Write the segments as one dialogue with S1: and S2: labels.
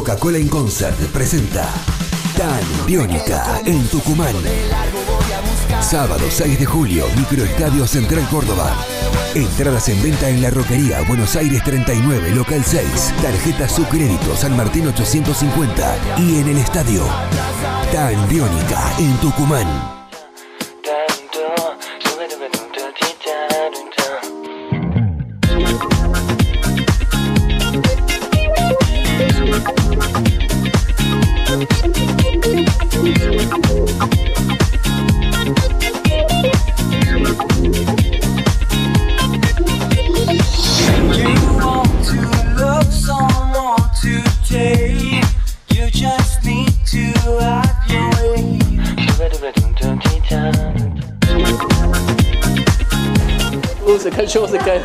S1: Coca-Cola in Concert presenta Tan Biónica en Tucumán. Sábado 6 de julio, Microestadio Central Córdoba. Entradas en venta en La Roquería, Buenos Aires 39, local 6. Tarjeta Subcrédito, San Martín 850. Y en el estadio, Tan Biónica en Tucumán.
S2: Se cae.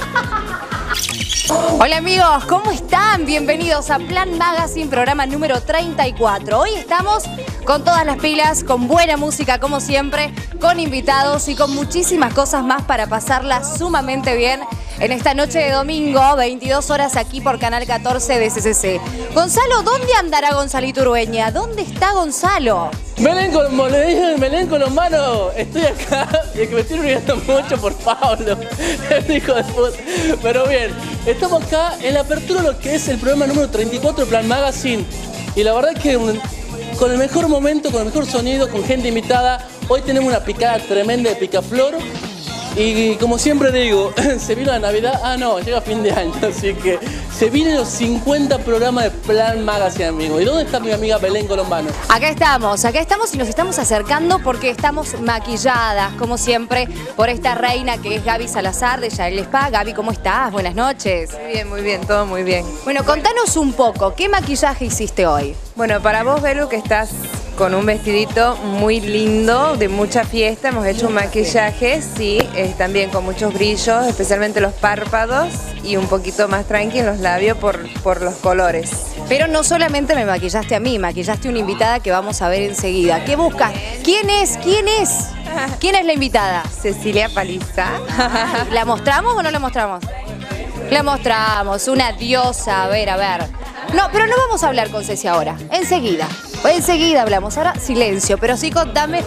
S3: Hola amigos, ¿cómo están? Bienvenidos a Plan Magazine, programa número 34. Hoy estamos con todas las pilas, con buena música como siempre, con invitados y con muchísimas cosas más para pasarla sumamente bien en esta noche de domingo, 22 horas aquí por Canal 14 de CCC. Gonzalo, ¿dónde andará Gonzalito Urueña? ¿Dónde está Gonzalo?
S2: Belén con los manos, estoy acá, y es que me estoy olvidando mucho por Pablo, el hijo de puta. Pero bien, estamos acá en la apertura de lo que es el programa número 34 de Plan Magazine. Y la verdad es que con el mejor momento, con el mejor sonido, con gente invitada. Hoy tenemos una picada tremenda de picaflor. Y como siempre digo, se vino la Navidad, no, llega fin de año, así que se vienen los 50 programas de Plan Magazine, amigo. ¿Y dónde está mi amiga Belén Colombano?
S3: Acá estamos y nos estamos acercando porque estamos maquilladas, como siempre, por esta reina que es Gaby Salazar de Yael Spa. Gaby, ¿cómo estás? Buenas noches.
S4: Muy bien, todo muy bien.
S3: Bueno, contanos un poco, ¿qué maquillaje hiciste hoy?
S4: Bueno, para vos, Belu, que estás con un vestidito muy lindo, de mucha fiesta, hemos hecho un maquillaje, sí, también con muchos brillos, especialmente los párpados y un poquito más tranqui en los labios por los colores.
S3: Pero no solamente me maquillaste a mí, maquillaste a una invitada que vamos a ver enseguida. ¿Qué buscas? ¿Quién es? ¿Quién es? ¿Quién es la invitada?
S4: Cecilia Paliza.
S3: ¿La mostramos o no la mostramos? La mostramos, una diosa, a ver. No, pero no vamos a hablar con Ceci ahora, enseguida hablamos. Ahora silencio, pero sí contame.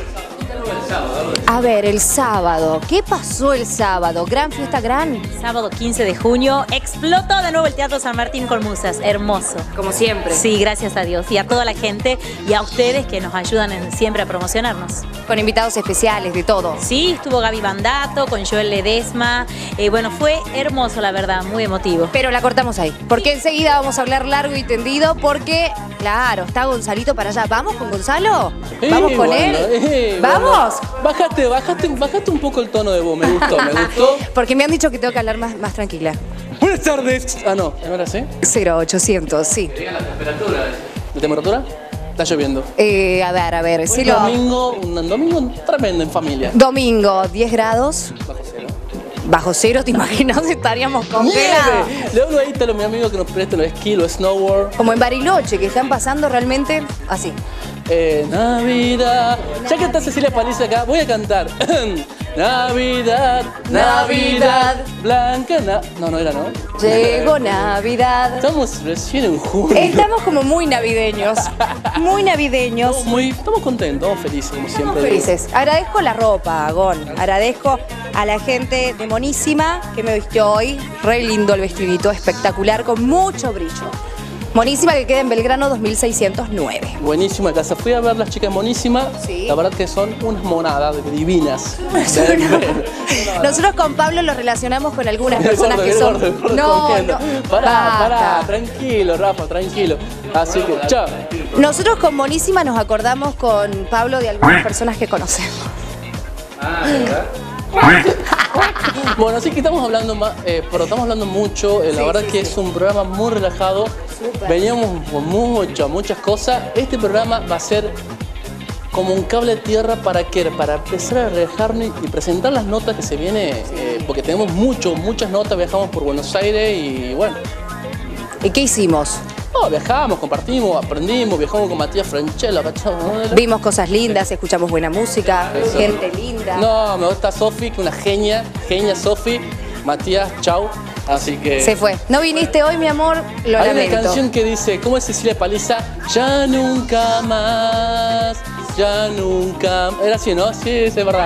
S3: A ver, el sábado, ¿qué pasó el sábado? ¿Gran fiesta, gran?
S5: Sábado 15 de junio, explotó de nuevo el Teatro San Martín con musas, hermoso.
S3: Como siempre.
S5: Sí, gracias a Dios y a toda la gente y a ustedes que nos ayudan siempre a promocionarnos.
S3: Con invitados especiales, de todo.
S5: Sí, estuvo Gaby Bandato, con Joel Ledesma, bueno, fue hermoso la verdad, muy emotivo.
S3: Pero la cortamos ahí, porque enseguida vamos a hablar largo y tendido, porque, claro, está Gonzalito para allá. ¿Vamos con Gonzalo? ¿Vamos con él? ¿Vamos?
S2: Bajaste un poco el tono de voz, me gustó.
S3: Porque me han dicho que tengo que hablar más tranquila.
S2: Buenas tardes. No, ¿ahora sí?
S3: 0800, sí.
S2: ¿Llega la temperatura? ¿La temperatura? Está lloviendo.
S3: A ver.
S2: Sí, un domingo tremendo en familia.
S3: Domingo, 10 grados.
S2: Bajo cero.
S3: Bajo cero, ¿te imaginas? Estaríamos congelados.
S2: Le hablo ahí a los mis amigos que nos presten los esquí, los snowboard.
S3: Como en Bariloche, que están pasando realmente así.
S2: Navidad. Ya que está Cecilia Paliza acá, voy a cantar. Navidad, blanca. No era, ¿no?
S3: Llegó Navidad.
S2: Estamos recién en junio.
S3: Estamos como muy navideños.
S2: Estamos contentos, estamos felices, como siempre.
S3: Estamos felices. Agradezco la ropa, Gon. Agradezco a la gente de Monísima que me vistió hoy. Re lindo el vestidito, espectacular, con mucho brillo. Monísima, que queda en Belgrano 2609.
S2: Buenísima casa. Fui a ver las chicas Monísima. Sí. La verdad que son unas monadas divinas.
S3: Nosotros con Pablo los relacionamos con algunas personas que son... No.
S2: Pará, tranquilo, Rafa, tranquilo. Así que, chao.
S3: Nosotros con Monísima nos acordamos con Pablo de algunas personas que conocemos.
S2: ¿Verdad? Bueno, así que estamos hablando más, pero estamos hablando mucho, la verdad que es un programa muy relajado. Super. Veníamos con muchas cosas. Este programa va a ser como un cable de tierra para empezar a relajarnos y presentar las notas que se vienen, porque tenemos muchas notas, viajamos por Buenos Aires y bueno.
S3: ¿Y qué hicimos?
S2: No, viajamos, compartimos, aprendimos, viajamos con Matías Franchella.
S3: Vimos cosas lindas, escuchamos buena música, gente linda.
S2: No, me gusta Sofi, que una genia Sofi. Matías, chau. Así que...
S3: Se fue. No viniste hoy, mi amor, lo
S2: Hay
S3: lamento.
S2: una canción que dice, ¿cómo es Cecilia Paliza? Ya nunca más, ya nunca... Era así, ¿no? Sí, es verdad.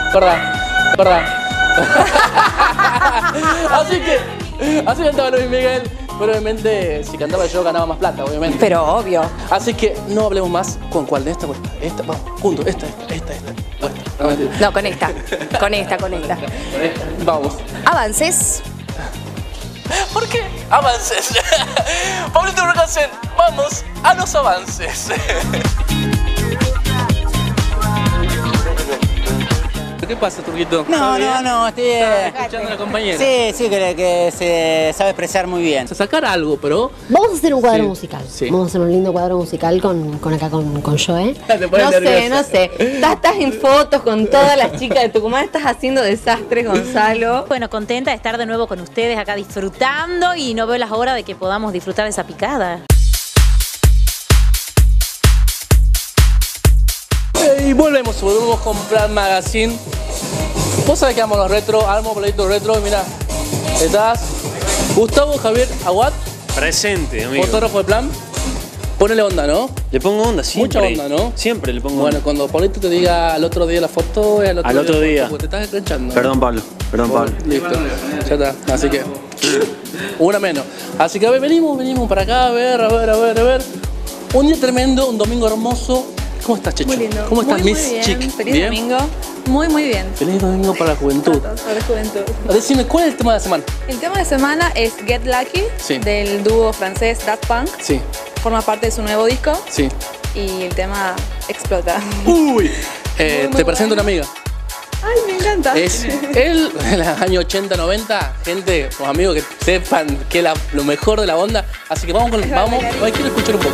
S2: Así cantaba Luis Miguel. Pero obviamente, si cantaba yo, ganaba más plata, obviamente.
S3: Pero obvio.
S2: Así que no hablemos más con cuál de esta o esta. Esta, vamos, juntos, esta. No, mentira.
S3: No, con esta. Con esta.
S2: Vamos.
S3: Avances.
S2: ¿Por qué? Avances. Pablito Brocasen, vamos a los avances. ¿Qué pasa, Turquito?
S6: No, estoy
S2: Escuchando a la compañera.
S6: Sí, que se sabe expresar muy bien.
S2: Sacar algo, pero...
S7: Vamos a hacer un cuadro
S2: Sí,
S7: musical.
S2: sí.
S7: Vamos a hacer un lindo cuadro musical con Joe.
S2: Te pones
S4: No
S2: nerviosa.
S4: sé. Estás en fotos con todas las chicas de Tucumán, estás haciendo desastres, Gonzalo.
S5: Bueno, contenta de estar de nuevo con ustedes acá disfrutando y no veo las horas de que podamos disfrutar de esa picada.
S2: Y volvemos con Plan Magazine. Vos sabés que amo los retro, amo proyectos retro. Y mira, estás Gustavo Javier Aguad,
S8: Presente, amigo.
S2: fotógrafo de Plan. Ponele onda, ¿no?
S8: Le pongo onda siempre.
S2: Mucha onda, ¿no?
S8: Siempre le pongo
S2: Bueno,
S8: onda.
S2: cuando Pablito te diga al otro día la foto, es
S8: Al otro
S2: la
S8: día.
S2: foto, porque te estás escrachando.
S8: Perdón, Pablo.
S2: Listo, ya está. Así que, una menos. Así que a ver, venimos para acá, a ver. Un día tremendo, un domingo hermoso. ¿Cómo estás, Checho?
S9: Muy lindo.
S2: ¿Cómo estás,
S9: muy,
S2: Miss
S9: muy bien.
S2: Chic?
S9: Feliz domingo. Muy bien.
S2: Feliz domingo para la juventud.
S9: Para la juventud.
S2: Decime, ¿cuál es el tema de la semana?
S9: El tema de semana es Get Lucky,
S2: Sí.
S9: del dúo francés Daft Punk.
S2: Sí,
S9: Forma parte de su nuevo disco
S2: sí.
S9: y el tema explota.
S2: Uy,
S9: muy
S2: te presento una
S9: bueno.
S2: amiga.
S9: Ay, me encanta.
S2: Es él, en los años 80, 90, gente, los amigos que sepan que es lo mejor de la onda. Así que vamos, hoy quiero escuchar un poco.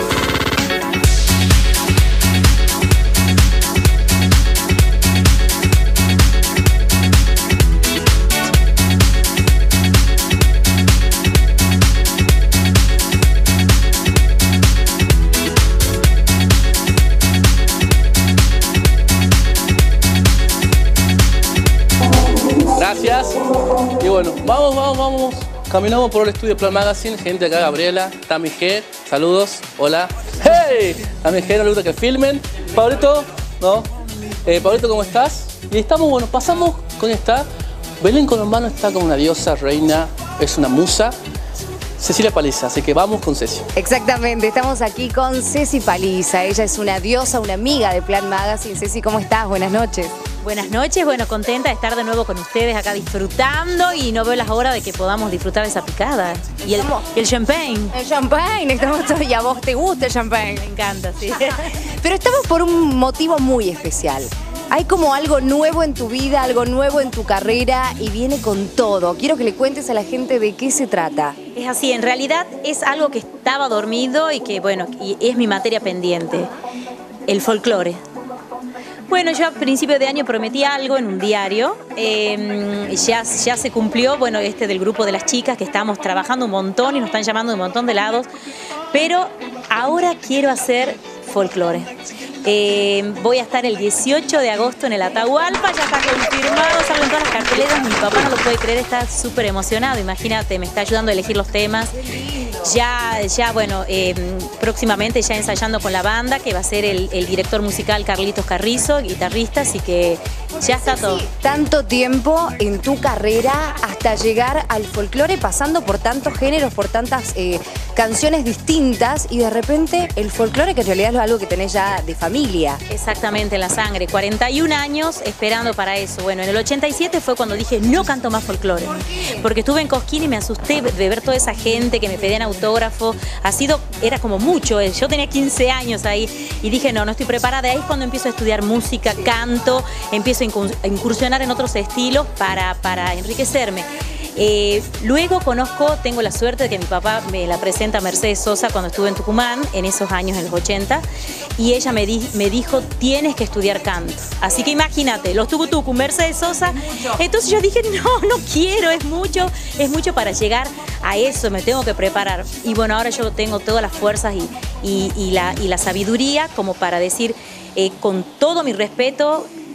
S2: Gracias. Y bueno, vamos. Caminamos por el estudio Plan Magazine. Gente acá, Gabriela, Tami G. Saludos. Hola. ¡Hey! Tami G, no le gusta que filmen. Pablito, ¿no? Pablito, ¿cómo estás? Y estamos, bueno, pasamos con esta. Belén Colombano está con una diosa, reina, es una musa. Cecilia Paliza, así que vamos con Ceci.
S3: Exactamente, estamos aquí con Ceci Paliza. Ella es una diosa, una amiga de Plan Magazine. Ceci, ¿cómo estás? Buenas noches.
S5: Buenas noches, bueno, contenta de estar de nuevo con ustedes acá disfrutando y no veo las horas de que podamos disfrutar de esa picada. Y el champagne.
S3: El champagne, estamos todos, y a vos te gusta el champagne.
S5: Me encanta, sí.
S3: Pero estamos por un motivo muy especial. Hay como algo nuevo en tu vida, algo nuevo en tu carrera y viene con todo. Quiero que le cuentes a la gente de qué se trata.
S5: Es así, en realidad es algo que estaba dormido y que, bueno, y es mi materia pendiente, el folclore. Bueno, yo a principio de año prometí algo en un diario, ya se cumplió, bueno, del grupo de las chicas que estamos trabajando un montón y nos están llamando de un montón de lados, pero ahora quiero hacer folclore. Voy a estar el 18 de agosto en el Atahualpa, ya está confirmado, salen todas las carteleras, mi papá no lo puede creer, está súper emocionado, imagínate, me está ayudando a elegir los temas. Ya bueno, próximamente ya ensayando con la banda, que va a ser el director musical Carlitos Carrizo, guitarrista, así que ya está todo.
S3: Tanto tiempo en tu carrera hasta llegar al folclore, pasando por tantos géneros, por tantas canciones distintas y de repente el folclore, que en realidad es algo que tenés ya de familia.
S5: Exactamente, en la sangre, 41 años esperando para eso. Bueno, en el 87 fue cuando dije no canto más folclore, porque estuve en Cosquín y me asusté de ver toda esa gente que me pedían autógrafo, era como mucho, yo tenía 15 años ahí y dije no estoy preparada, ahí es cuando empiezo a estudiar música, canto, empiezo a incursionar en otros estilos para enriquecerme. Luego tengo la suerte de que mi papá me la presenta a Mercedes Sosa cuando estuve en Tucumán, en esos años, en los 80, y ella me dijo, tienes que estudiar canto. Así que imagínate, los tucutucu, Mercedes Sosa, entonces yo dije, no quiero, es mucho para llegar a eso, me tengo que preparar. Y bueno, ahora yo tengo todas las fuerzas y la sabiduría como para decir, con todo mi respeto,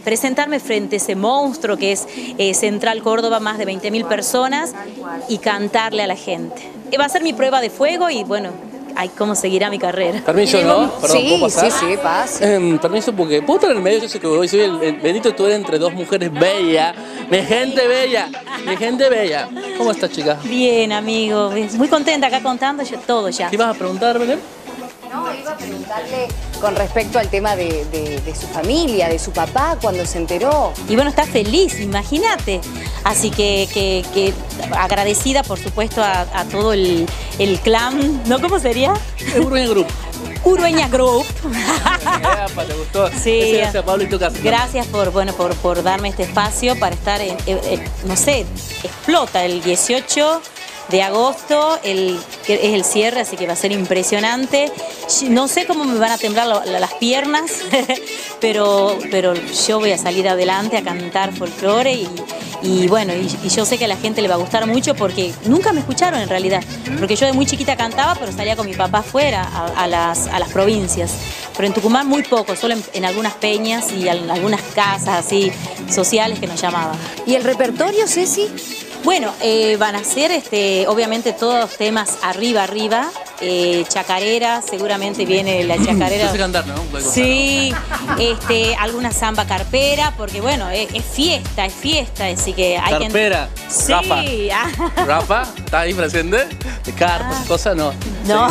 S5: presentarme frente a ese monstruo que es Central Córdoba, más de 20.000 personas, y cantarle a la gente. Va a ser mi prueba de fuego y bueno, ay, cómo seguirá mi carrera.
S2: Permiso, ¿no? Perdón,
S3: Sí,
S2: ¿puedo pasar?
S3: sí, pase.
S2: Permiso, porque puedo estar en el medio. Yo sé que hoy soy el bendito, tú eres entre dos mujeres bellas. Mi gente bella, mi gente bella. ¿Cómo estás, chica?
S5: Bien, amigo, muy contenta acá contando yo todo ya.
S2: ¿Qué vas a preguntar, Belén?
S3: No, iba a preguntarle con respecto al tema de su familia, de su papá, cuando se enteró.
S5: Y bueno, está feliz, imagínate. Así que agradecida, por supuesto, a todo el clan, ¿no? ¿Cómo sería?
S2: Urueña Group.
S5: Urueña Group.
S2: ¿Te gustó?
S5: Sí.
S2: Gracias, Pablo, y tu casa.
S5: Gracias por darme este espacio para estar, no sé, explota el 18 de agosto, que es el cierre, así que va a ser impresionante. No sé cómo me van a temblar las piernas, pero yo voy a salir adelante a cantar folclore y bueno, y yo sé que a la gente le va a gustar mucho porque nunca me escucharon en realidad, porque yo de muy chiquita cantaba, pero salía con mi papá afuera a las provincias. Pero en Tucumán muy poco, solo en algunas peñas y en algunas casas así sociales que nos llamaban.
S3: ¿Y el repertorio, Ceci?
S5: Bueno, van a ser obviamente todos temas arriba, chacarera, seguramente viene la chacarera.
S2: Yo sé cantar, ¿no?
S5: Sí, alguna samba carpera, porque bueno, es fiesta, así que hay
S2: Carpera,
S5: que... Sí.
S2: Rafa. Rafa, ¿está ahí presente? De carpas, cosas, no.
S5: No.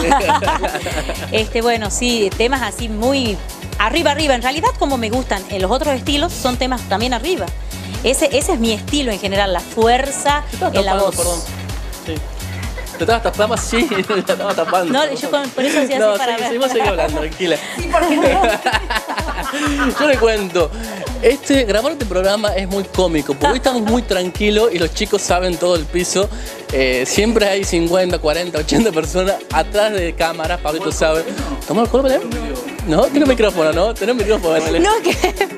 S2: Sí.
S5: Bueno, sí, temas así muy arriba. En realidad, como me gustan en los otros estilos, son temas también arriba. Ese es mi estilo en general, la fuerza en la voz.
S2: Perdón. Sí. ¿Te estabas tapando? Sí, te estaba tapando.
S5: No, yo por eso hacía así para ver.
S2: Seguimos hablando, tranquila.
S3: Sí, porque
S2: Yo le cuento, grabar este programa es muy cómico, porque hoy estamos muy tranquilos y los chicos saben todo el piso. Siempre hay 50, 40, 80 personas atrás de cámaras, Pablito sabe. ¿Toma alcohol, Belén? No, tiene micrófono, ¿no? Tiene micrófono, Belén.
S3: No, que...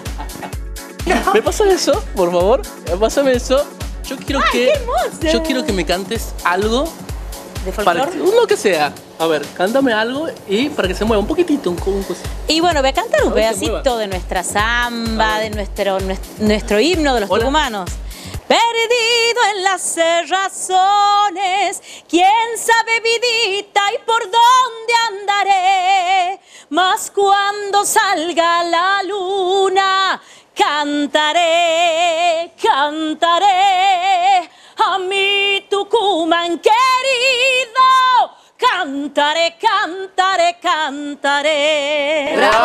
S2: ¿Me pasa eso, por favor? Pásame eso. Yo quiero
S5: qué hermoso.
S2: Yo quiero que me cantes algo.
S5: ¿De folclore?
S2: Uno que sea. A ver, cántame algo y para que se mueva un poquitito.
S5: Y bueno, voy a cantar un pedacito de nuestra samba, de nuestro himno de los tucumanos. Perdido en las cerrazones, quién sabe vidita y por dónde andaré. Mas cuando salga la luna, cantaré a mi Tucumán querido. Cantaré.
S2: ¡Bravo!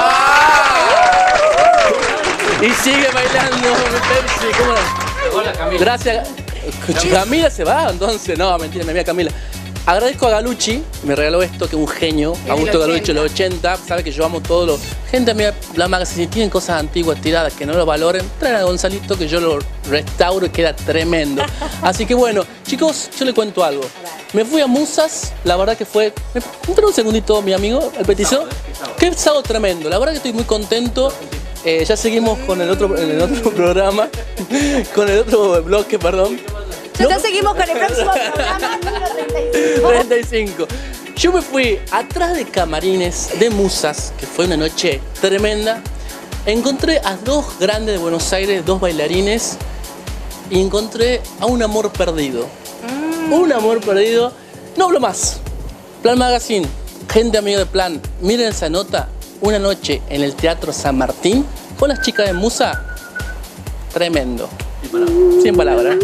S2: Y sigue bailando, Pepsi. ¿Cómo? Hola, Camila. Gracias. Camila se va, entonces. No, mentira, mi amiga Camila. Agradezco a Galucci, me regaló esto, que es un genio. Augusto Galucci, los 80. Sabe que yo amo todo lo... Gente, amiga, la magazine, si tienen cosas antiguas tiradas que no lo valoren, traen a Gonzalito que yo lo restauro y queda tremendo. Así que bueno, chicos, yo le cuento algo. Me fui a Musas, la verdad que fue... Espera un segundito, mi amigo, el petizo. Qué sábado tremendo, la verdad que estoy muy contento. Ya seguimos con el otro programa, con el otro bloque, perdón.
S3: Ya seguimos con el próximo programa, número 35.
S2: 35. Yo me fui atrás de camarines de Musas, que fue una noche tremenda. Encontré a dos grandes de Buenos Aires, dos bailarines, y encontré a un amor perdido. Un amor perdido. No hablo más. Plan Magazine, gente amiga de Plan, miren esa nota. Una noche en el Teatro San Martín con las chicas de Musa. Tremendo. Sin palabras.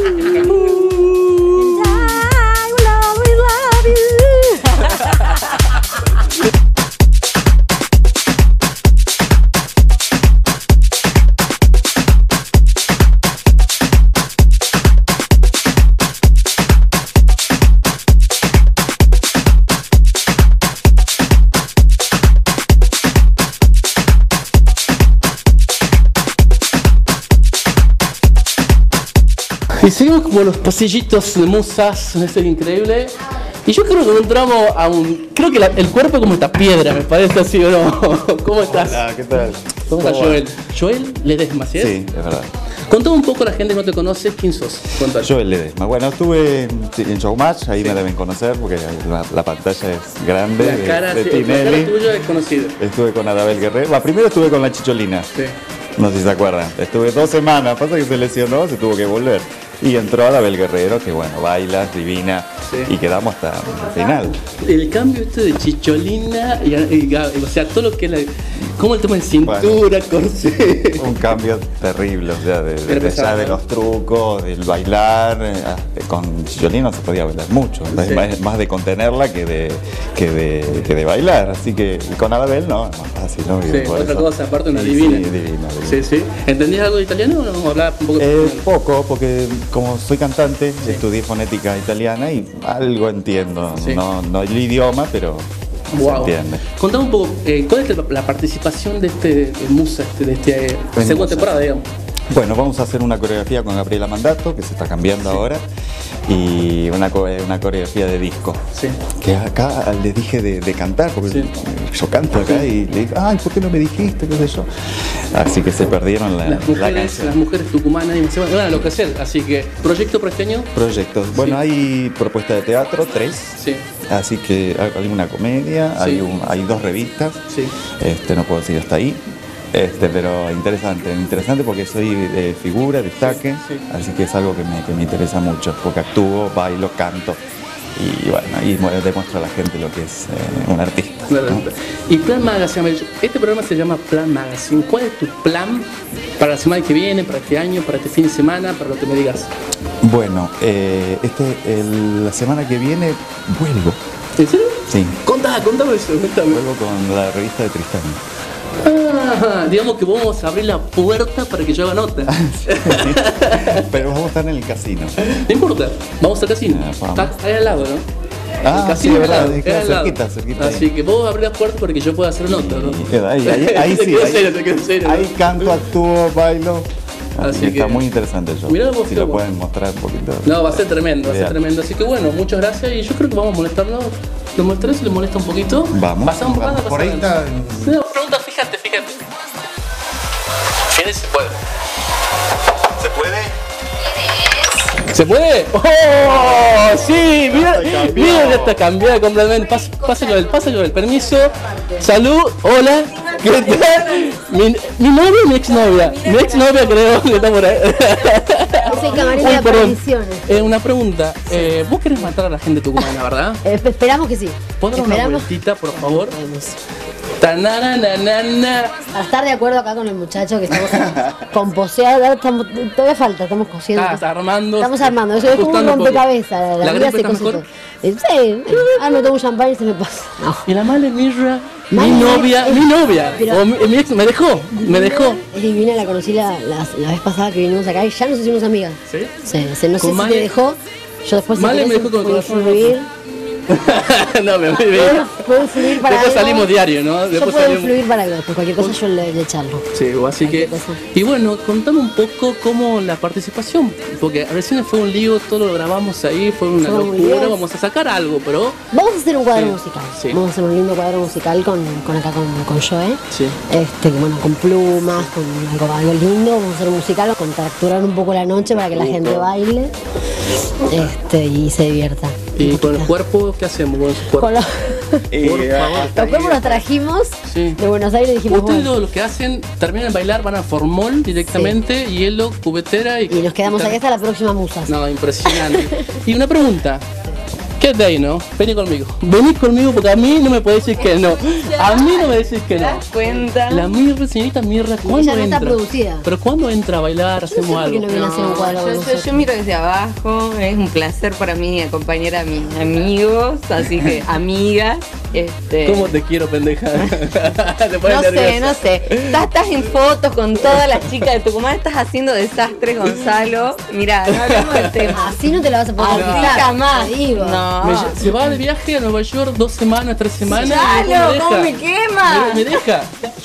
S2: Y seguimos por los pasillitos de Musas, es increíble. Y yo creo que entramos a creo que el cuerpo como esta piedra, me parece así, ¿o no? ¿Cómo estás?
S10: Hola, ¿qué tal?
S2: ¿Cómo estás, Joel? ¿Joel Ledesma, sí?
S10: Sí, es verdad.
S2: Contame un poco a la gente que no te conoce, ¿quién sos? Contale.
S10: Joel Ledesma. Bueno, estuve en Showmatch, ahí me deben conocer porque la pantalla es grande,
S2: La cara
S10: de Tinelli.
S2: tuya es conocida.
S10: Estuve con Adabel Guerrero. Primero estuve con la Chicholina.
S2: Sí.
S10: No sé si se acuerdan. Estuve 2 semanas, pasa que se lesionó, se tuvo que volver. Y entró Anabel Guerrero, que bueno, baila, divina, y quedamos hasta el final.
S2: El cambio este de Chicholina, o sea, todo lo que es como el tema de cintura, corsé.
S10: Un cambio terrible, o sea, ya de los trucos, del bailar. Con Chicholina no se podía bailar mucho, más de contenerla que de bailar. Así que con Anabel no, es más fácil, ¿no?
S2: Sí, otra cosa, aparte una divina.
S10: Sí, divina.
S2: Sí, sí. ¿Entendías algo de italiano o no? ¿Hablabas un poco de
S10: poco, porque como soy cantante, estudié fonética italiana y algo entiendo. No el idioma, pero se entiende.
S2: Contame un poco, ¿cuál es la participación de Musa, de segunda temporada, digamos?
S10: Bueno, vamos a hacer una coreografía con Gabriela Mandato, que se está cambiando ahora, y una coreografía de disco. Sí. Que acá le dije de cantar, porque yo canto acá y le dije, ay, ¿por qué no me dijiste? ¿Qué sé yo? Así que se perdieron la canción.
S2: Las mujeres tucumanas y me van a enloquecer, así que, ¿proyecto para este año?
S10: Proyectos. Bueno, hay propuesta de teatro, 3. Sí. Así que hay una comedia, hay 2 revistas. Sí. No puedo decir hasta ahí. Pero interesante porque soy de figura, destaque, así que es algo que me interesa mucho, porque actúo, bailo, canto y bueno, ahí demuestro a la gente lo que es un artista, ¿no?
S2: Y Plan Magazine, este programa se llama Plan Magazine. ¿Cuál es tu plan para la semana que viene, para este año, para este fin de semana, para lo que me digas?
S10: Bueno, la semana que viene vuelvo.
S2: ¿En serio?
S10: Sí.
S2: Contame eso, contame.
S10: Vuelvo con la revista de Tristán.
S2: Digamos que vamos a abrir la puerta para que yo haga nota.
S10: Pero vamos a estar en el casino.
S2: No importa, vamos al casino. Está ahí al lado, ¿no?
S10: El casino es verdad, cerquita.
S2: Así que vos abrís la puerta para que yo pueda hacer nota, ¿no?
S10: Ahí sí, ahí canto, actúo, bailo. Así que está muy interesante el show.
S2: Mirá vos,
S10: si lo pueden mostrar un poquito.
S2: No, va a ser tremendo, va a ser tremendo. Así que bueno, muchas gracias y yo creo que vamos a molestarnos. ¿Lo molestaré si le molesta un poquito?
S10: Vamos.
S2: Pasamos
S10: por ahí está.
S2: No, pregunta, fíjate. Bueno.
S10: ¿Se puede?
S2: ¿Se puede? ¡Oh! Sí, mira, ya está cambiada completamente. Pásalo del permiso. Salud, hola. ¿Qué tal? Mi novia y mi exnovia. Mi exnovia creo que está por ahí.
S7: Es el camarín de apariciones.
S2: Una pregunta. Vos querés matar a la gente tucumana, ¿verdad?
S7: Esperamos que sí.
S2: ¿Puedo dar una vueltita, por favor?
S7: A estar de acuerdo acá con el muchacho que estamos con poseada, todavía falta, estamos cosiendo. Estamos armando, eso es como un rompecabezas.
S2: ¿La gripe está mejor?
S7: Sí, me tomo un champán y se me pasa. No.
S2: Y la mala Mirra, mi novia, pero, mi ex me dejó.
S7: Es divina, la conocí la vez pasada que vinimos acá y ya nos hicimos amigas. ¿Sí? Sí, no sé si te dejó, yo después
S2: Male me dejó con el corazón. No, me voy bien.
S7: Puedo influir para
S2: después
S7: algo.
S2: Salimos diario, ¿no?
S7: Después puedo influir para algo, después cualquier cosa yo le charlo.
S2: Sí, así que... Y bueno, contame un poco cómo la participación, porque recién fue un lío, todo lo grabamos ahí, fue una locura, vamos a sacar algo, pero...
S7: Vamos a hacer un cuadro musical, vamos a hacer un lindo cuadro musical con Joe, que bueno, con plumas, con algo lindo, vamos a hacer un musical, contracturar un poco la noche para que la gente baile y se divierta.
S2: ¿Y con el cuerpo qué hacemos con su cuerpo?
S7: Los cuerpos los trajimos de Buenos Aires y dijimos...
S2: Ustedes lo que hacen, terminan de bailar, van a Formol directamente, hielo, cubetera y
S7: nos quedamos aquí hasta la próxima Musas.
S2: No, impresionante. Y una pregunta. Quédate ahí, ¿no? Vení conmigo porque a mí no me podés decir que no. A mí no me decís que no.
S4: ¿Te das cuenta?
S2: La Mirra, señorita Mirra, ¿cuándo
S7: no
S2: entra?
S7: Está producida.
S2: ¿Pero cuándo entra a bailar? Hacemos algo.
S4: No, yo miro desde abajo, es un placer para mí acompañar a mis amigos, así que amigas.
S2: ¿Cómo te quiero, pendeja?
S4: No sé. Estás en fotos con todas las chicas de Tucumán, estás haciendo desastre, Gonzalo. Mirá, no hablamos del tema.
S7: Así no te la vas a poder
S4: quitar. Jamás.
S7: Digo.
S4: No.
S2: Se va de viaje a Nueva York 2 semanas, 3 semanas.
S4: ¡Claro! ¿Cómo me quema?
S2: Me deja.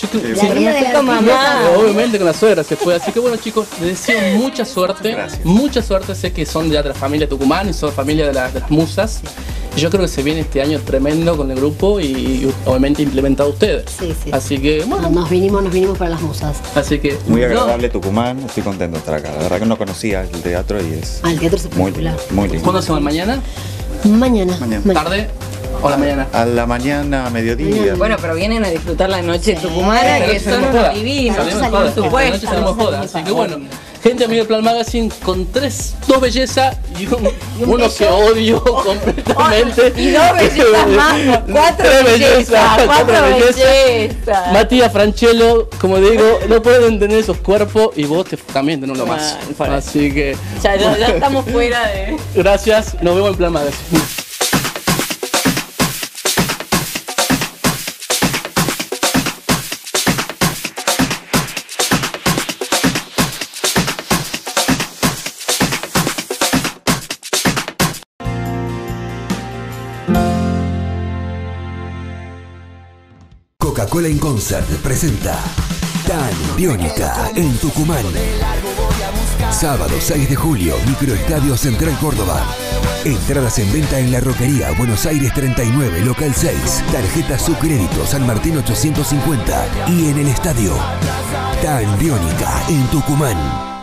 S4: Mamá.
S2: Obviamente con la suegra se fue. Así que bueno, chicos, les deseo mucha suerte. Gracias. Mucha suerte. Sé que son ya de la familia Tucumán y son familia de las Musas. Yo creo que se viene este año tremendo con el grupo y obviamente implementado ustedes.
S7: Sí.
S2: Así que bueno.
S7: Nos vinimos para las Musas.
S2: Así que.
S10: Muy agradable Tucumán, estoy contento de estar acá. La verdad que no conocía el teatro y es.
S7: El teatro es
S10: muy lindo.
S2: ¿Cuándo se van? ¿Mañana?
S7: Mañana.
S2: ¿Tarde? ¿O a la mañana?
S10: A la mañana, a mediodía.
S4: Bueno, pero vienen a disfrutar la noche tucumana, que son unos divinos, por supuesto.
S2: Esta noche salimos joda, así que bueno. Gente amiga de Plan Magazine con dos bellezas y uno que odio completamente.
S4: Y 2 bellezas más, 4 bellezas, 4 bellezas.
S2: Matías Franchelo, como digo, no pueden tener esos cuerpos y vos también tenés lo más. Así que
S4: ya estamos fuera de...
S2: Gracias, nos vemos en Plan Magazine.
S1: Coca-Cola in Concert presenta Tan Biónica en Tucumán. Sábado 6 de julio, Microestadio Central Córdoba. Entradas en venta en La Roquería, Buenos Aires 39, local 6. Tarjeta Subcrédito, San Martín 850. Y en el estadio. Tan Biónica en Tucumán.